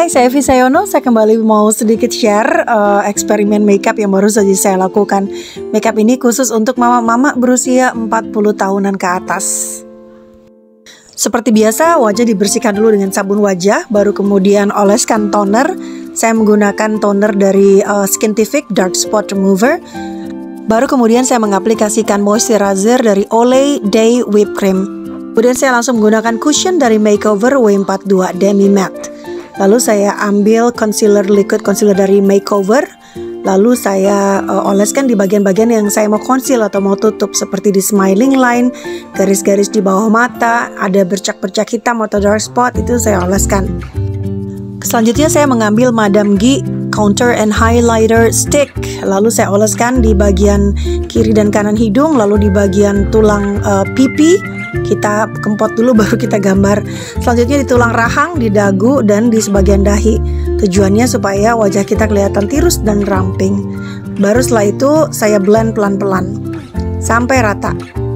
Hai, saya Evi Sayono. Saya kembali mau sedikit share eksperimen makeup yang baru saja saya lakukan. Makeup ini khusus untuk mama-mama berusia 40 tahunan ke atas. Seperti biasa, wajah dibersihkan dulu dengan sabun wajah, baru kemudian oleskan toner. Saya menggunakan toner dari Skintific Dark Spot Remover. Baru kemudian saya mengaplikasikan moisturizer dari Olay Day Whipped Cream. Kemudian saya langsung menggunakan cushion dari Makeover W42 Demi Matte. Lalu saya ambil liquid concealer dari Makeover. Lalu saya oleskan di bagian-bagian yang saya mau conceal atau mau tutup, seperti di smiling line, garis-garis di bawah mata, ada bercak-bercak hitam atau dark spot, itu saya oleskan. Selanjutnya saya mengambil Madame G Contour and Highlighter Stick. Lalu saya oleskan di bagian kiri dan kanan hidung, lalu di bagian tulang pipi. Kita kempot dulu baru kita gambar. Selanjutnya di tulang rahang, di dagu, dan di sebagian dahi. Tujuannya supaya wajah kita kelihatan tirus dan ramping. Baru setelah itu saya blend pelan-pelan sampai rata.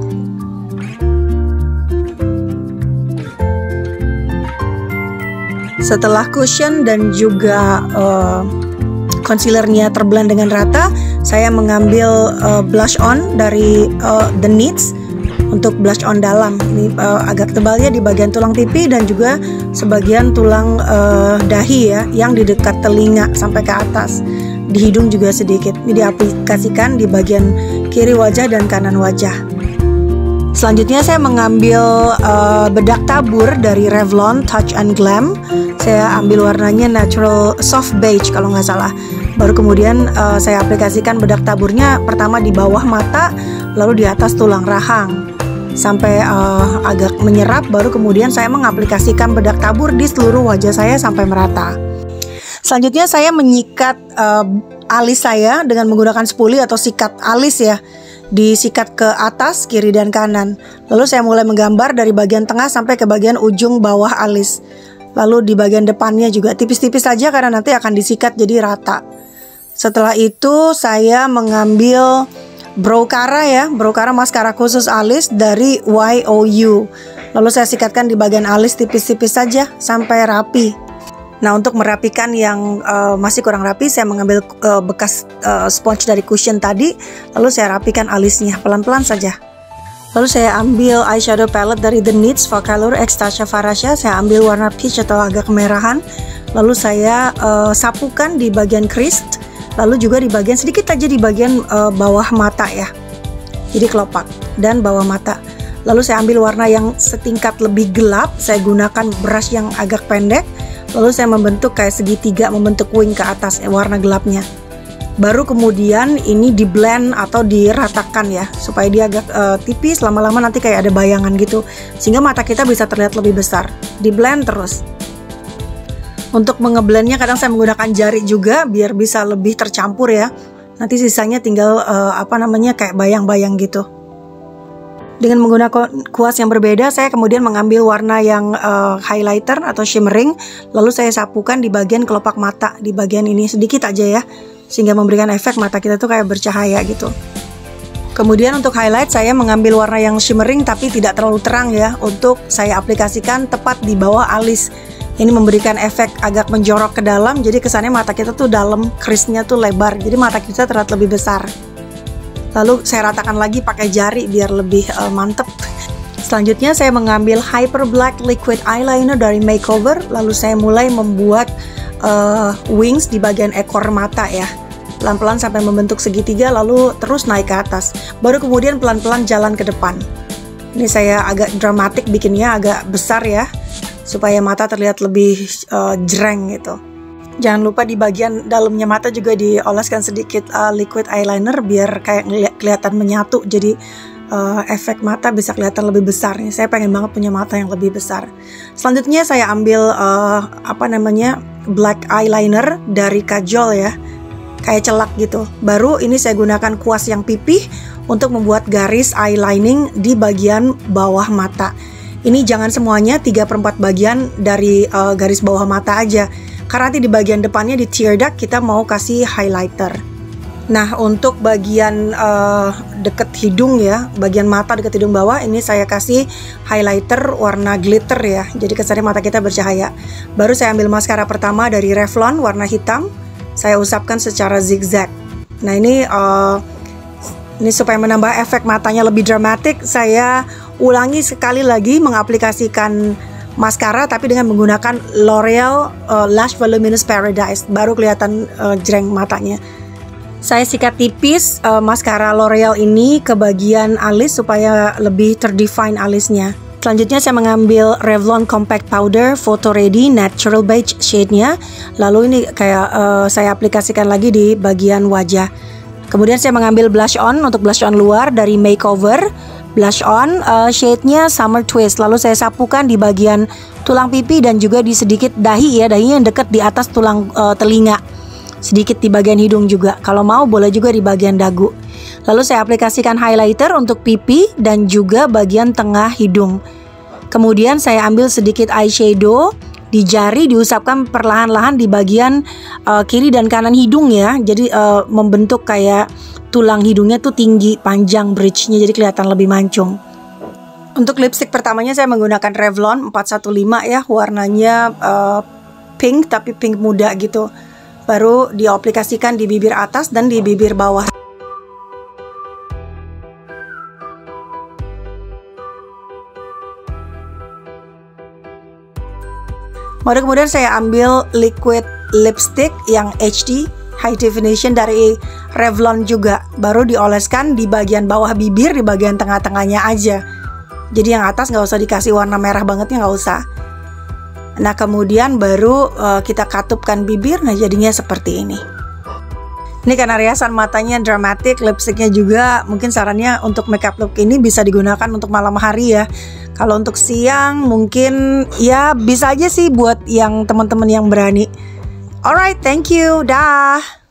Setelah cushion dan juga concealernya terblend dengan rata, saya mengambil blush on dari The Needs untuk blush on dalam. Ini agak tebalnya di bagian tulang pipi dan juga sebagian tulang dahi ya, yang di dekat telinga sampai ke atas. Di hidung juga sedikit. Ini diaplikasikan di bagian kiri wajah dan kanan wajah. Selanjutnya saya mengambil bedak tabur dari Revlon Touch and Glam. Saya ambil warnanya natural soft beige kalau nggak salah. Baru kemudian saya aplikasikan bedak taburnya pertama di bawah mata, lalu di atas tulang rahang sampai agak menyerap. Baru kemudian saya mengaplikasikan bedak tabur di seluruh wajah saya sampai merata. Selanjutnya saya menyikat alis saya dengan menggunakan spoolie atau sikat alis ya. Disikat ke atas, kiri dan kanan. Lalu saya mulai menggambar dari bagian tengah sampai ke bagian ujung bawah alis. Lalu di bagian depannya juga tipis-tipis saja karena nanti akan disikat jadi rata. Setelah itu saya mengambil brow cara maskara khusus alis dari YOU. Lalu saya sikatkan di bagian alis tipis-tipis saja sampai rapi. Nah, untuk merapikan yang masih kurang rapi, saya mengambil bekas sponge dari cushion tadi. Lalu saya rapikan alisnya pelan-pelan saja. Lalu saya ambil eyeshadow palette dari The Needs Volcolor Ecstasia Farasha. Saya ambil warna peach atau agak kemerahan. Lalu saya sapukan di bagian crease. Lalu juga di bagian sedikit aja di bagian bawah mata ya. Jadi kelopak dan bawah mata. Lalu saya ambil warna yang setingkat lebih gelap. Saya gunakan brush yang agak pendek. Lalu saya membentuk kayak segitiga, membentuk wing ke atas warna gelapnya. Baru kemudian ini di blend atau diratakan ya, supaya dia agak tipis. Lama-lama nanti kayak ada bayangan gitu, sehingga mata kita bisa terlihat lebih besar. Di blend terus. Untuk mengeblendnya kadang saya menggunakan jari juga biar bisa lebih tercampur ya. Nanti sisanya tinggal kayak bayang-bayang gitu. Dengan menggunakan kuas yang berbeda, saya kemudian mengambil warna yang highlighter atau shimmering. Lalu saya sapukan di bagian kelopak mata, di bagian ini sedikit aja ya, sehingga memberikan efek mata kita tuh kayak bercahaya gitu. Kemudian untuk highlight saya mengambil warna yang shimmering tapi tidak terlalu terang ya, untuk saya aplikasikan tepat di bawah alis. Ini memberikan efek agak menjorok ke dalam, jadi kesannya mata kita tuh dalam, crease-nya tuh lebar, jadi mata kita terlihat lebih besar. Lalu saya ratakan lagi pakai jari biar lebih mantep. Selanjutnya saya mengambil Hyper Black Liquid Eyeliner dari Makeover. Lalu saya mulai membuat wings di bagian ekor mata ya. Pelan-pelan sampai membentuk segitiga, lalu terus naik ke atas. Baru kemudian pelan-pelan jalan ke depan. Ini saya agak dramatik bikinnya, agak besar ya, supaya mata terlihat lebih jreng gitu. Jangan lupa di bagian dalamnya mata juga dioleskan sedikit liquid eyeliner biar kayak kelihatan menyatu, jadi efek mata bisa kelihatan lebih besar. Nih, saya pengen banget punya mata yang lebih besar. Selanjutnya saya ambil black eyeliner dari Kajol ya, kayak celak gitu. Baru ini saya gunakan kuas yang pipih untuk membuat garis eyelining di bagian bawah mata. Ini jangan semuanya, 3/4 bagian dari garis bawah mata aja. Karena nanti di bagian depannya di tear duct kita mau kasih highlighter. Nah, untuk bagian deket hidung ya, bagian mata deket hidung bawah, ini saya kasih highlighter warna glitter ya. Jadi kesannya mata kita bercahaya. Baru saya ambil maskara pertama dari Revlon warna hitam. Saya usapkan secara zigzag. Nah, ini supaya menambah efek matanya lebih dramatik, saya ulangi sekali lagi mengaplikasikan maskara tapi dengan menggunakan L'Oreal Lash Voluminous Paradise. Baru kelihatan jreng matanya. Saya sikat tipis maskara L'Oreal ini ke bagian alis supaya lebih terdefine alisnya. Selanjutnya saya mengambil Revlon Compact Powder Photo Ready Natural Beige shade-nya. Lalu ini kayak saya aplikasikan lagi di bagian wajah. Kemudian saya mengambil blush on untuk blush on luar dari Makeover. Blush on shade-nya Summer Twist. Lalu saya sapukan di bagian tulang pipi dan juga di sedikit dahi ya. Dahinya yang dekat di atas tulang telinga. Sedikit di bagian hidung juga. Kalau mau boleh juga di bagian dagu. Lalu saya aplikasikan highlighter untuk pipi dan juga bagian tengah hidung. Kemudian saya ambil sedikit eyeshadow di jari, diusapkan perlahan-lahan di bagian kiri dan kanan hidung ya. Jadi membentuk kayak tulang hidungnya tuh tinggi, panjang bridge-nya, jadi kelihatan lebih mancung. Untuk lipstick pertamanya saya menggunakan Revlon 415 ya. Warnanya pink tapi pink muda gitu. Baru diaplikasikan di bibir atas dan di bibir bawah. Baru kemudian saya ambil liquid lipstick yang HD High Definition dari Revlon juga. Baru dioleskan di bagian bawah bibir, di bagian tengah-tengahnya aja. Jadi yang atas nggak usah dikasih warna merah bangetnya, nggak usah. Nah kemudian baru kita katupkan bibir, nah jadinya seperti ini. Ini karena riasan matanya dramatik, lipstiknya juga mungkin sarannya untuk makeup look ini bisa digunakan untuk malam hari ya. Kalau untuk siang mungkin ya bisa aja sih buat yang teman-teman yang berani. Alright, thank you, dah.